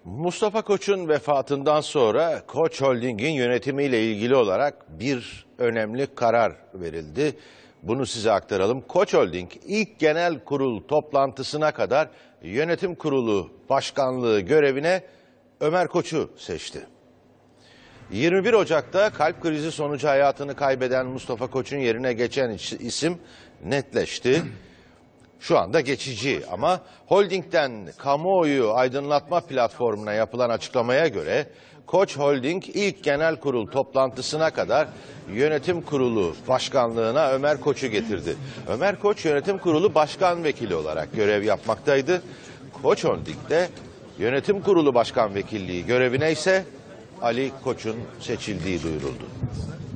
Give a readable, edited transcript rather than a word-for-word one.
Mustafa Koç'un vefatından sonra Koç Holding'in yönetimiyle ilgili olarak bir önemli karar verildi. Bunu size aktaralım. Koç Holding ilk genel kurul toplantısına kadar yönetim kurulu başkanlığı görevine Ömer Koç'u seçti. 21 Ocak'ta kalp krizi sonucu hayatını kaybeden Mustafa Koç'un yerine geçen isim netleşti. Şu anda geçici ama Holding'den kamuoyu aydınlatma platformuna yapılan açıklamaya göre Koç Holding ilk genel kurul toplantısına kadar yönetim kurulu başkanlığına Ömer Koç'u getirdi. Ömer Koç yönetim kurulu başkan vekili olarak görev yapmaktaydı. Koç Holding'de yönetim kurulu başkan vekilliği görevine ise Ali Koç'un seçildiği duyuruldu.